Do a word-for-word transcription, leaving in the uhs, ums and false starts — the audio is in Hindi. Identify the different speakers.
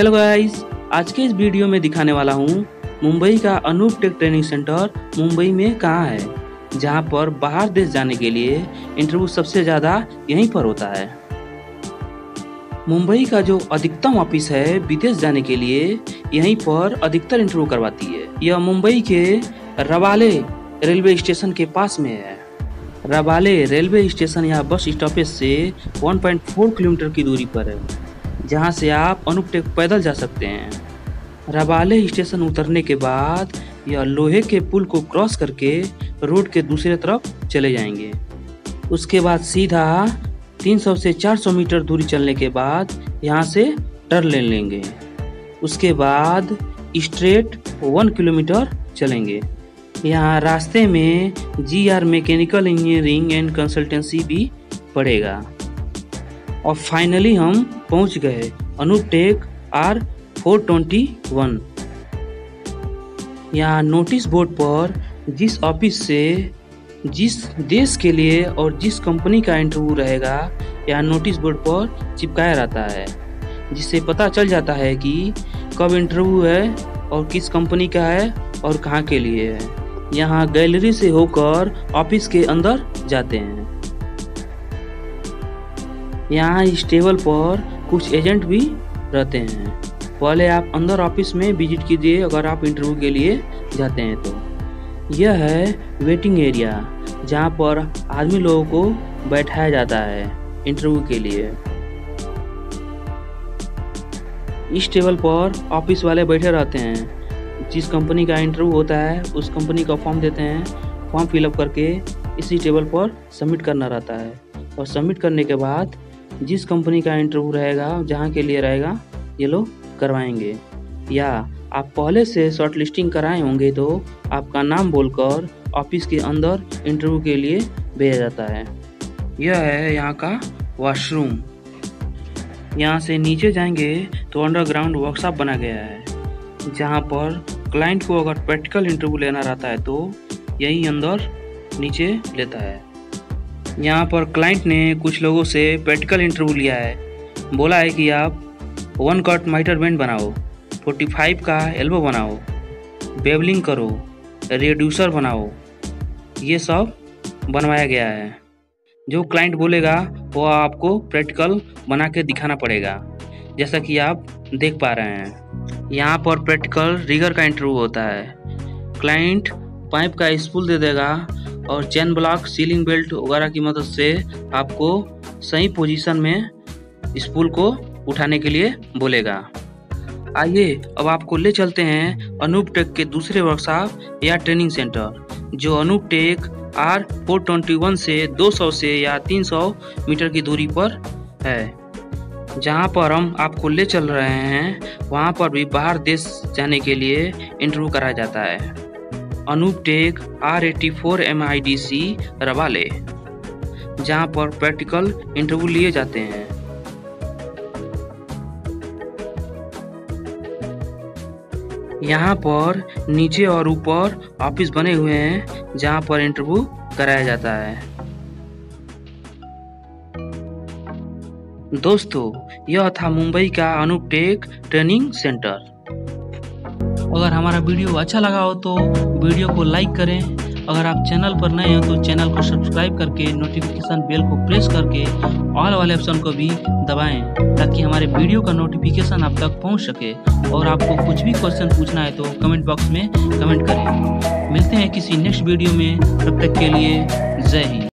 Speaker 1: हेलो गाइस, आज के इस वीडियो में दिखाने वाला हूँ मुंबई का Anup tech training centre Mumbai में कहाँ है, जहाँ पर बाहर देश जाने के लिए इंटरव्यू सबसे ज़्यादा यहीं पर होता है। मुंबई का जो अधिकतम ऑफिस है विदेश जाने के लिए यहीं पर अधिकतर इंटरव्यू करवाती है। यह मुंबई के रबाले रेलवे स्टेशन के पास में है। रबाले रेलवे स्टेशन या बस स्टॉपेज से एक पॉइंट चार किलोमीटर की दूरी पर है, जहां से आप अनूप टेक पैदल जा सकते हैं। रबाले स्टेशन उतरने के बाद यह लोहे के पुल को क्रॉस करके रोड के दूसरे तरफ चले जाएंगे। उसके बाद सीधा तीन सौ से चार सौ मीटर दूरी चलने के बाद यहां से टर्न ले लेंगे। उसके बाद स्ट्रेट वन किलोमीटर चलेंगे। यहाँ रास्ते में G R mechanical engineering and consultancy भी पड़ेगा। और फाइनली हम पहुंच गए Anup tech R four twenty one. यहाँ नोटिस बोर्ड पर जिस ऑफिस से जिस देश के लिए और जिस कंपनी का इंटरव्यू रहेगा यहाँ नोटिस बोर्ड पर चिपकाया रहता है, जिससे पता चल जाता है कि कब इंटरव्यू है और किस कंपनी का है और कहाँ के लिए है। यहाँ गैलरी से होकर ऑफिस के अंदर जाते हैं। यहाँ इस टेबल पर कुछ एजेंट भी रहते हैं। पहले आप अंदर ऑफिस में विजिट कीजिए अगर आप इंटरव्यू के लिए जाते हैं तो। यह है वेटिंग एरिया, जहाँ पर आदमी लोगों को बैठाया जाता है इंटरव्यू के लिए। इस टेबल पर ऑफिस वाले बैठे रहते हैं। जिस कंपनी का इंटरव्यू होता है उस कंपनी का फॉर्म देते हैं। फॉर्म फिलअप करके इसी टेबल पर सबमिट करना रहता है, और सबमिट करने के बाद जिस कंपनी का इंटरव्यू रहेगा, जहाँ के लिए रहेगा, ये लोग करवाएंगे। या आप पहले से शॉर्ट लिस्टिंग कराए होंगे तो आपका नाम बोलकर ऑफिस के अंदर इंटरव्यू के लिए भेजा जाता है। यह है यहाँ का वॉशरूम। यहाँ से नीचे जाएंगे तो अंडरग्राउंड वर्कशॉप बना गया है, जहाँ पर क्लाइंट को अगर प्रैक्टिकल इंटरव्यू लेना रहता है तो यहीं अंदर नीचे लेता है। यहाँ पर क्लाइंट ने कुछ लोगों से प्रैक्टिकल इंटरव्यू लिया है। बोला है कि आप वन कट माइटर बैंड बनाओ, पैंतालीस का एल्बो बनाओ, बेवलिंग करो, रेड्यूसर बनाओ। ये सब बनवाया गया है। जो क्लाइंट बोलेगा वो आपको प्रैक्टिकल बना के दिखाना पड़ेगा, जैसा कि आप देख पा रहे हैं। यहाँ पर प्रैक्टिकल रिगर का इंटरव्यू होता है। क्लाइंट पाइप का स्पूल दे देगा और चैन ब्लॉक, सीलिंग बेल्ट वगैरह की मदद से आपको सही पोजीशन में स्पूल को उठाने के लिए बोलेगा। आइए अब आपको ले चलते हैं अनूप टेक के दूसरे वर्कशॉप या ट्रेनिंग सेंटर, जो Anup tech R four twenty one से दो सौ से या तीन सौ मीटर की दूरी पर है। जहाँ पर हम आपको ले चल रहे हैं वहाँ पर भी बाहर देश जाने के लिए इंटरव्यू कराया जाता है। Anup tech R eighty four M I D C Rabale, जहाँ पर प्रैक्टिकल इंटरव्यू लिए जाते हैं। यहाँ पर नीचे और ऊपर ऑफिस बने हुए हैं, जहाँ पर इंटरव्यू कराया जाता है। दोस्तों, यह था मुंबई का अनूप टेक ट्रेनिंग सेंटर। अगर हमारा वीडियो अच्छा लगा हो तो वीडियो को लाइक करें। अगर आप चैनल पर नए हो तो चैनल को सब्सक्राइब करके नोटिफिकेशन बेल को प्रेस करके ऑल वाले ऑप्शन को भी दबाएं, ताकि हमारे वीडियो का नोटिफिकेशन आप तक पहुंच सके। और आपको कुछ भी क्वेश्चन पूछना है तो कमेंट बॉक्स में कमेंट करें। मिलते हैं किसी नेक्स्ट वीडियो में, तब तक के लिए जय हिंद।